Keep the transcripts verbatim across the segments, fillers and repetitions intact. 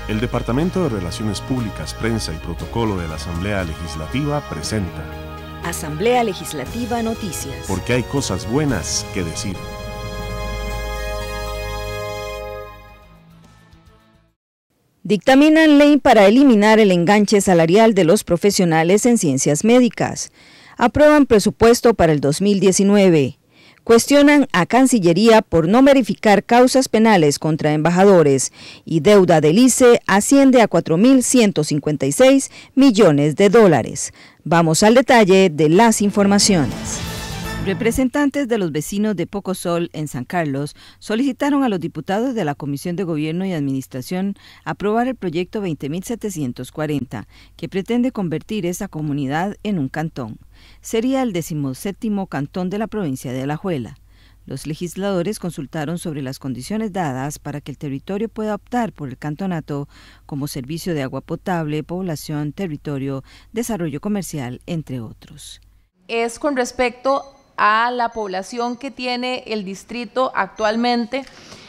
El Departamento de Relaciones Públicas, Prensa y Protocolo de la Asamblea Legislativa presenta Asamblea Legislativa Noticias. Porque hay cosas buenas que decir. Dictaminan ley para eliminar el enganche salarial de los profesionales en ciencias médicas. Aprueban presupuesto para el dos mil diecinueve. Cuestionan a Cancillería por no verificar causas penales contra embajadores y deuda del I C E asciende a cuatro mil ciento cincuenta y seis millones de dólares. Vamos al detalle de las informaciones. Representantes de los vecinos de Pocosol en San Carlos solicitaron a los diputados de la Comisión de Gobierno y Administración aprobar el proyecto veinte mil setecientos cuarenta, que pretende convertir esa comunidad en un cantón. Sería el decimoséptimo cantón de la provincia de Alajuela. Los legisladores consultaron sobre las condiciones dadas para que el territorio pueda optar por el cantonato como servicio de agua potable, población, territorio, desarrollo comercial, entre otros. Es con respecto a la población que tiene el distrito actualmente.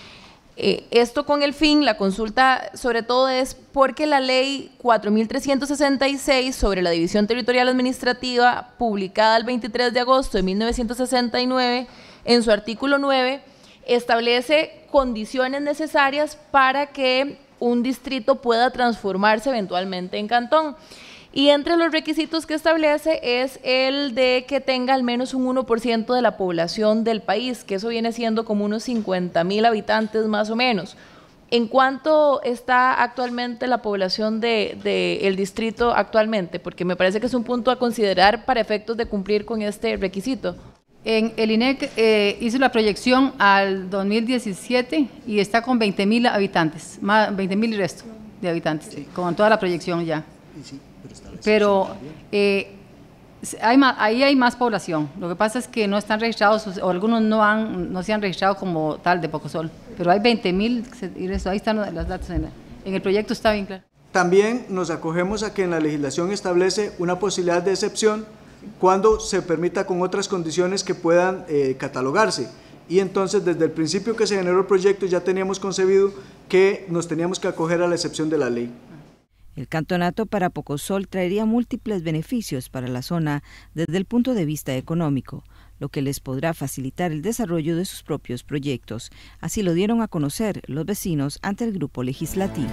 Eh, esto con el fin, la consulta sobre todo es porque la ley cuatro mil trescientos sesenta y seis sobre la división territorial administrativa, publicada el veintitrés de agosto de mil novecientos sesenta y nueve, en su artículo nueve, establece condiciones necesarias para que un distrito pueda transformarse eventualmente en cantón. Y entre los requisitos que establece es el de que tenga al menos un uno por ciento de la población del país, que eso viene siendo como unos cincuenta mil habitantes más o menos. ¿En cuánto está actualmente la población del de, de distrito actualmente? Porque me parece que es un punto a considerar para efectos de cumplir con este requisito. En el I N E C eh, hizo la proyección al dos mil diecisiete y está con veinte mil habitantes, más veinte mil y resto de habitantes, sí, con toda la proyección ya. Sí. Pero eh, hay más, ahí hay más población. Lo que pasa es que no están registrados, o algunos no, han, no se han registrado como tal de Pocosol. Pero hay veinte mil, ahí están los datos, en, la, en el proyecto está bien claro. También nos acogemos a que en la legislación establece una posibilidad de excepción cuando se permita con otras condiciones que puedan eh, catalogarse. Y entonces desde el principio que se generó el proyecto ya teníamos concebido que nos teníamos que acoger a la excepción de la ley. El cantonato para Pocosol traería múltiples beneficios para la zona desde el punto de vista económico, lo que les podrá facilitar el desarrollo de sus propios proyectos. Así lo dieron a conocer los vecinos ante el grupo legislativo.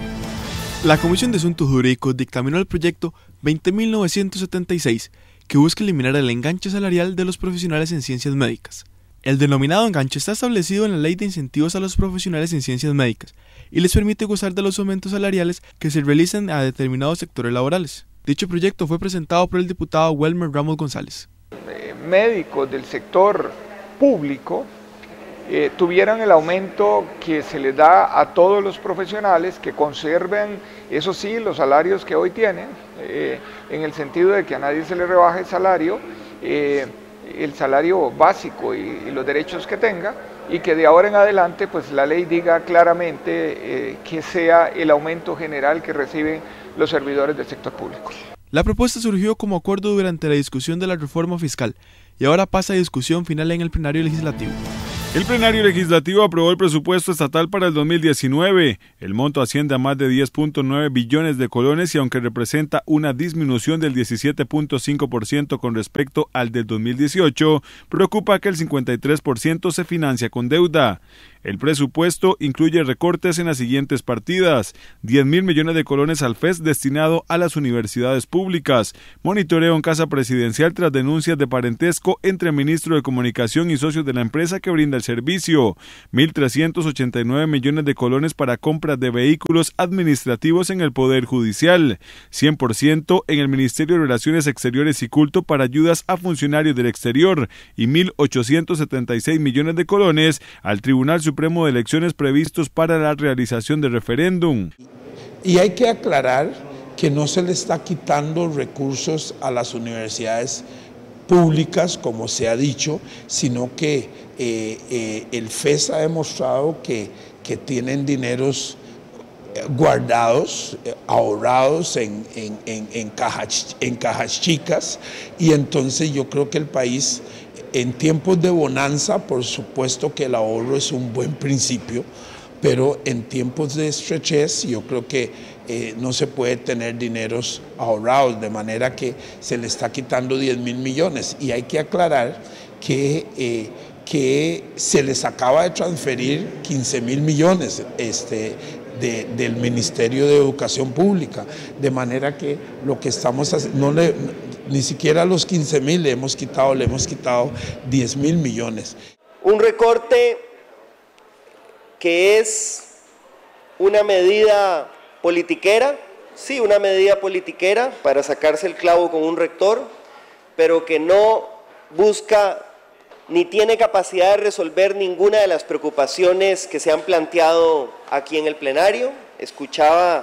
La Comisión de Asuntos Jurídicos dictaminó el proyecto veinte mil novecientos setenta y seis, que busca eliminar el enganche salarial de los profesionales en ciencias médicas. El denominado enganche está establecido en la Ley de Incentivos a los Profesionales en Ciencias Médicas y les permite gozar de los aumentos salariales que se realizan a determinados sectores laborales. Dicho proyecto fue presentado por el diputado Welmer Ramos González. Eh, médicos del sector público eh, tuvieran el aumento que se les da a todos los profesionales, que conserven, eso sí, los salarios que hoy tienen, eh, en el sentido de que a nadie se le rebaje el salario, eh, el salario básico y, y los derechos que tenga, y que de ahora en adelante pues la ley diga claramente eh, que sea el aumento general que reciben los servidores del sector público. La propuesta surgió como acuerdo durante la discusión de la reforma fiscal y ahora pasa a discusión final en el plenario legislativo. El plenario legislativo aprobó el presupuesto estatal para el dos mil diecinueve. El monto asciende a más de diez punto nueve billones de colones y aunque representa una disminución del diecisiete punto cinco por ciento con respecto al del dos mil dieciocho, preocupa que el cincuenta y tres por ciento se financia con deuda. El presupuesto incluye recortes en las siguientes partidas: diez mil millones de colones al F E S destinado a las universidades públicas, monitoreo en Casa Presidencial tras denuncias de parentesco entre ministro de Comunicación y socios de la empresa que brinda el servicio, mil trescientos ochenta y nueve millones de colones para compras de vehículos administrativos en el Poder Judicial, cien por ciento en el Ministerio de Relaciones Exteriores y Culto para ayudas a funcionarios del exterior y mil ochocientos setenta y seis millones de colones al Tribunal Supremo de Elecciones previstos para la realización del referéndum. Y hay que aclarar que no se le está quitando recursos a las universidades públicas, como se ha dicho, sino que eh, eh, el F E S ha demostrado que, que tienen dineros guardados, ahorrados en, en, en, en, cajas, en cajas chicas, y entonces yo creo que el país, en tiempos de bonanza, por supuesto que el ahorro es un buen principio, pero en tiempos de estrechez yo creo que eh, no se puede tener dineros ahorrados, de manera que se le está quitando diez mil millones. Y hay que aclarar que, eh, que se les acaba de transferir quince mil millones este, de, del Ministerio de Educación Pública, de manera que lo que estamos haciendo, no le, ni siquiera los quince mil le hemos quitado, le hemos quitado diez mil millones. Un recorte que es una medida politiquera, sí, una medida politiquera para sacarse el clavo con un rector, pero que no busca ni tiene capacidad de resolver ninguna de las preocupaciones que se han planteado aquí en el plenario. Escuchaba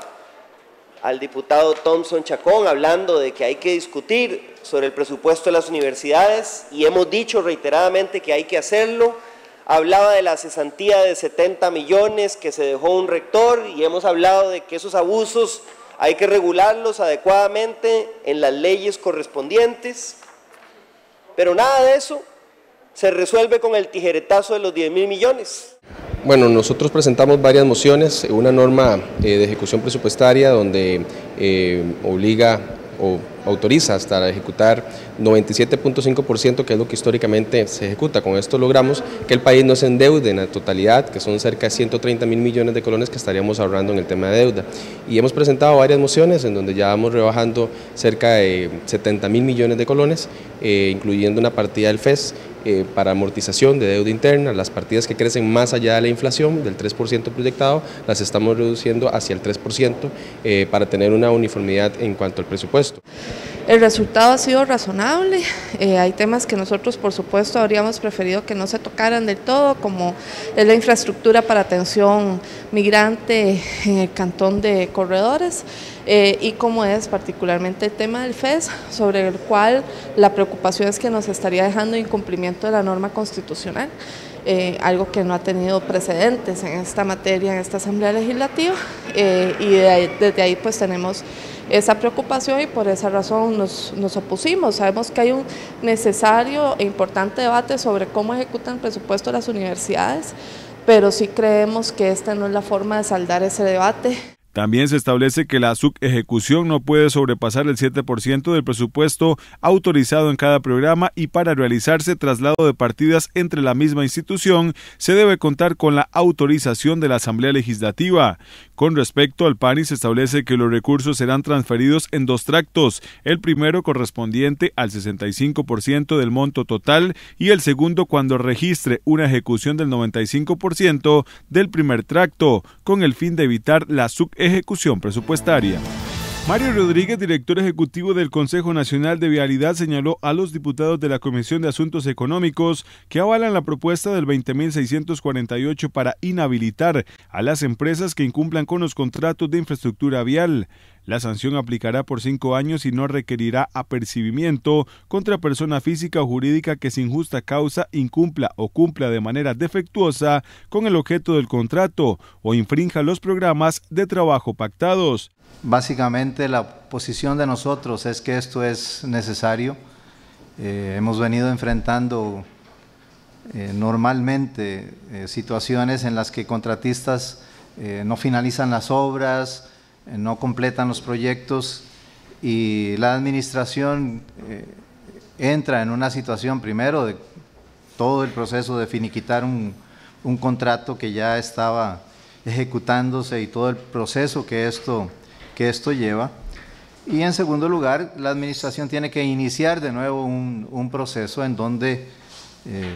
al diputado Thompson Chacón hablando de que hay que discutir sobre el presupuesto de las universidades y hemos dicho reiteradamente que hay que hacerlo. Hablaba de la cesantía de setenta millones que se dejó un rector y hemos hablado de que esos abusos hay que regularlos adecuadamente en las leyes correspondientes, pero nada de eso se resuelve con el tijeretazo de los diez mil millones. Bueno, nosotros presentamos varias mociones, una norma eh, de ejecución presupuestaria donde eh, obliga o autoriza hasta ejecutar noventa y siete punto cinco por ciento, que es lo que históricamente se ejecuta. Con esto logramos que el país no se endeude en la totalidad, que son cerca de ciento treinta mil millones de colones que estaríamos ahorrando en el tema de deuda. Y hemos presentado varias mociones en donde ya vamos rebajando cerca de setenta mil millones de colones, eh, incluyendo una partida del F E S eh, para amortización de deuda interna. Las partidas que crecen más allá de la inflación, del tres por ciento proyectado, las estamos reduciendo hacia el tres por ciento eh, para tener una uniformidad en cuanto al presupuesto. El resultado ha sido razonable, eh, hay temas que nosotros por supuesto habríamos preferido que no se tocaran del todo, como es la infraestructura para atención migrante en el cantón de Corredores, eh, y como es particularmente el tema del F E S, sobre el cual la preocupación es que nos estaría dejando incumplimiento de la norma constitucional, eh, algo que no ha tenido precedentes en esta materia en esta Asamblea Legislativa, eh, y de ahí, desde ahí pues tenemos esa preocupación y por esa razón nos, nos opusimos. Sabemos que hay un necesario e importante debate sobre cómo ejecutan el presupuesto de las universidades, pero sí creemos que esta no es la forma de saldar ese debate. También se establece que la subejecución no puede sobrepasar el siete por ciento del presupuesto autorizado en cada programa y para realizarse traslado de partidas entre la misma institución se debe contar con la autorización de la Asamblea Legislativa. Con respecto al P A N I se establece que los recursos serán transferidos en dos tractos, el primero correspondiente al sesenta y cinco por ciento del monto total y el segundo cuando registre una ejecución del noventa y cinco por ciento del primer tracto, con el fin de evitar la subejecución ejecución presupuestaria. Mario Rodríguez, director ejecutivo del Consejo Nacional de Vialidad, señaló a los diputados de la Comisión de Asuntos Económicos que avalan la propuesta del veinte mil seiscientos cuarenta y ocho para inhabilitar a las empresas que incumplan con los contratos de infraestructura vial. La sanción aplicará por cinco años y no requerirá apercibimiento contra persona física o jurídica que sin justa causa incumpla o cumpla de manera defectuosa con el objeto del contrato o infrinja los programas de trabajo pactados. Básicamente la posición de nosotros es que esto es necesario. Eh, hemos venido enfrentando eh, normalmente eh, situaciones en las que contratistas eh, no finalizan las obras, eh, no completan los proyectos y la administración eh, entra en una situación primero de todo el proceso de finiquitar un, un contrato que ya estaba ejecutándose y todo el proceso que esto que esto lleva, y en segundo lugar la administración tiene que iniciar de nuevo un, un proceso en donde eh,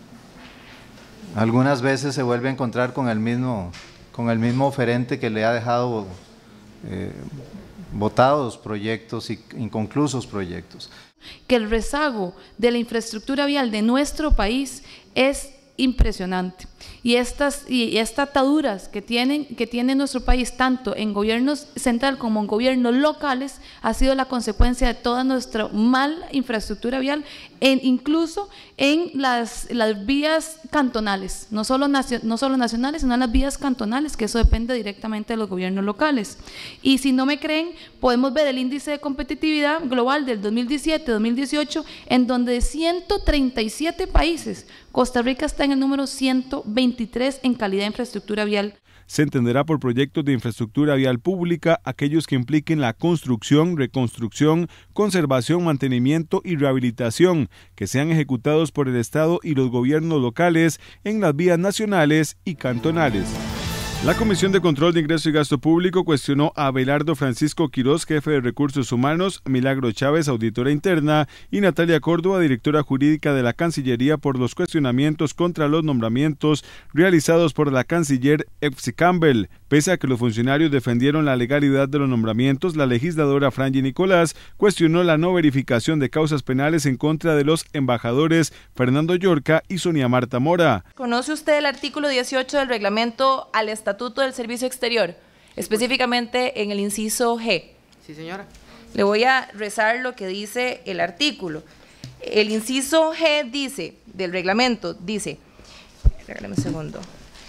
algunas veces se vuelve a encontrar con el mismo, con el mismo oferente que le ha dejado eh, botados proyectos y inconclusos proyectos. Que el rezago de la infraestructura vial de nuestro país es impresionante y estas y estas ataduras que tienen que tiene nuestro país tanto en gobiernos central como en gobiernos locales ha sido la consecuencia de toda nuestra mala infraestructura vial, en, incluso en las, las vías cantonales, no solo, nacio, no solo nacionales, sino en las vías cantonales, que eso depende directamente de los gobiernos locales. Y si no me creen, podemos ver el índice de competitividad global del dos mil diecisiete dos mil dieciocho, en donde de ciento treinta y siete países, Costa Rica está en el número ciento veintitrés en calidad de infraestructura vial. se entenderá por proyectos de infraestructura vial pública aquellos que impliquen la construcción, reconstrucción, conservación, mantenimiento y rehabilitación que sean ejecutados por el Estado y los gobiernos locales en las vías nacionales y cantonales. La Comisión de Control de Ingreso y Gasto Público cuestionó a Abelardo Francisco Quiroz, jefe de Recursos Humanos, Milagro Chávez, auditora interna, y Natalia Córdoba, directora jurídica de la Cancillería, por los cuestionamientos contra los nombramientos realizados por la canciller Epsi Campbell. Pese a que los funcionarios defendieron la legalidad de los nombramientos, la legisladora Franji Nicolás cuestionó la no verificación de causas penales en contra de los embajadores Fernando Llorca y Sonia Marta Mora. ¿Conoce usted el artículo dieciocho del reglamento al Estatuto del Servicio Exterior, específicamente en el inciso G? Sí, señora. Le voy a rezar lo que dice el artículo. El inciso G dice, del reglamento, dice, regálame un segundo,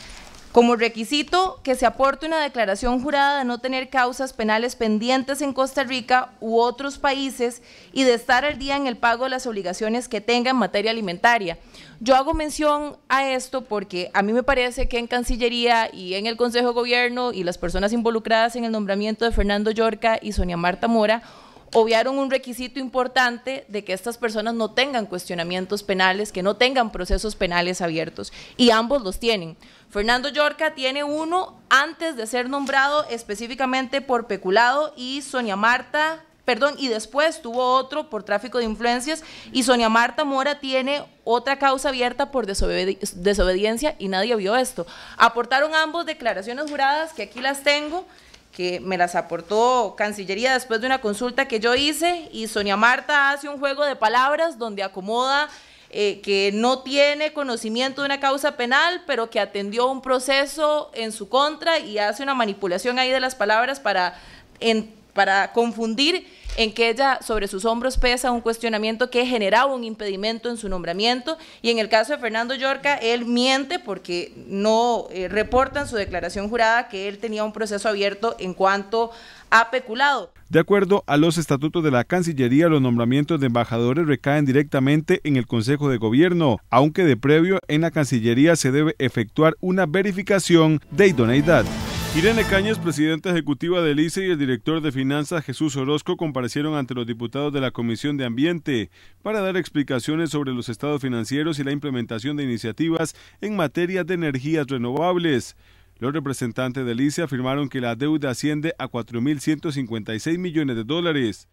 como requisito que se aporte una declaración jurada de no tener causas penales pendientes en Costa Rica u otros países y de estar al día en el pago de las obligaciones que tenga en materia alimentaria. Yo hago mención a esto porque a mí me parece que en Cancillería y en el Consejo de Gobierno y las personas involucradas en el nombramiento de Fernando Llorca y Sonia Marta Mora obviaron un requisito importante de que estas personas no tengan cuestionamientos penales, que no tengan procesos penales abiertos, y ambos los tienen. Fernando Llorca tiene uno antes de ser nombrado específicamente por peculado, y Sonia Marta, perdón, y después tuvo otro por tráfico de influencias, y Sonia Marta Mora tiene otra causa abierta por desobedi- desobediencia y nadie vio esto. Aportaron ambos declaraciones juradas, que aquí las tengo, que me las aportó Cancillería después de una consulta que yo hice, y Sonia Marta hace un juego de palabras donde acomoda eh, que no tiene conocimiento de una causa penal, pero que atendió un proceso en su contra, y hace una manipulación ahí de las palabras para, en, para confundir en que ella sobre sus hombros pesa un cuestionamiento que generaba un impedimento en su nombramiento. Y en el caso de Fernando Llorca, él miente porque no eh, reporta en su declaración jurada que él tenía un proceso abierto en cuanto a peculado. De acuerdo a los estatutos de la Cancillería, los nombramientos de embajadores recaen directamente en el Consejo de Gobierno, aunque de previo en la Cancillería se debe efectuar una verificación de idoneidad. Irene Cañas, presidenta ejecutiva del I C E, y el director de Finanzas, Jesús Orozco, comparecieron ante los diputados de la Comisión de Ambiente para dar explicaciones sobre los estados financieros y la implementación de iniciativas en materia de energías renovables. Los representantes del I C E afirmaron que la deuda asciende a cuatro mil ciento cincuenta y seis millones de dólares.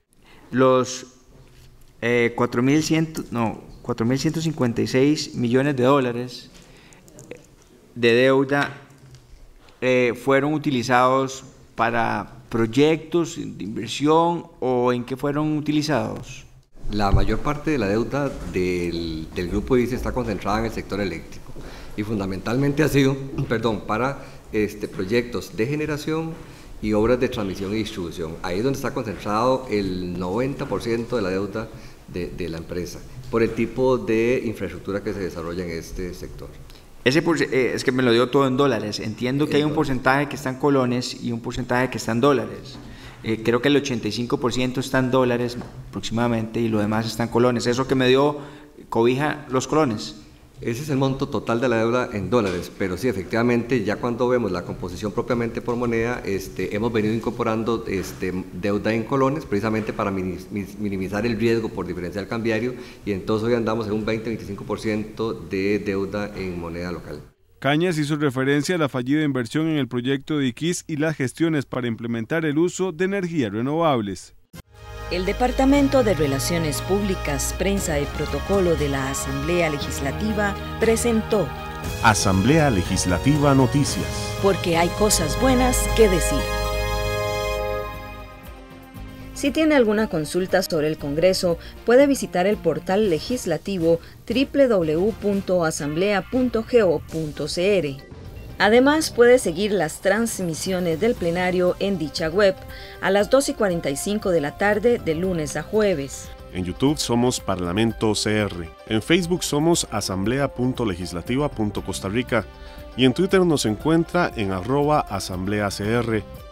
Los eh, cuatro mil ciento cincuenta y seis millones de dólares de deuda Eh, fueron utilizados para proyectos de inversión, o en qué fueron utilizados? La mayor parte de la deuda del, del grupo I C E está concentrada en el sector eléctrico y fundamentalmente ha sido, perdón, para este, proyectos de generación y obras de transmisión y distribución. Ahí es donde está concentrado el noventa por ciento de la deuda de, de la empresa, por el tipo de infraestructura que se desarrolla en este sector. Ese eh, es que me lo dio todo en dólares. Entiendo que hay un porcentaje que está en colones y un porcentaje que está en dólares. Eh, creo que el ochenta y cinco por ciento está en dólares aproximadamente y lo demás está en colones. ¿Eso que me dio cobija los colones? Ese es el monto total de la deuda en dólares, pero sí, efectivamente, ya cuando vemos la composición propiamente por moneda, este, hemos venido incorporando este, deuda en colones, precisamente para minimizar el riesgo por diferencial cambiario, y entonces hoy andamos en un veinte a veinticinco por ciento de deuda en moneda local. Cañas hizo referencia a la fallida inversión en el proyecto de Iquis y las gestiones para implementar el uso de energías renovables. El Departamento de Relaciones Públicas, Prensa y Protocolo de la Asamblea Legislativa presentó Asamblea Legislativa Noticias. Porque hay cosas buenas que decir. Si tiene alguna consulta sobre el Congreso, puede visitar el portal legislativo doble u doble u doble u punto asamblea punto go punto c r. Además, puede seguir las transmisiones del plenario en dicha web a las dos y cuarenta y cinco de la tarde de lunes a jueves. En YouTube somos Parlamento C R, en Facebook somos asamblea punto legislativa punto costa rica y en Twitter nos encuentra en arroba asamblea C R.